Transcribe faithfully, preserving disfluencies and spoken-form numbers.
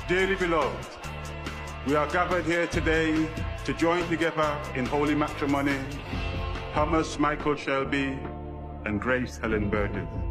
Dearly beloved, we are gathered here today to join together in holy matrimony, Thomas Michael Shelby and Grace Helen Burgess.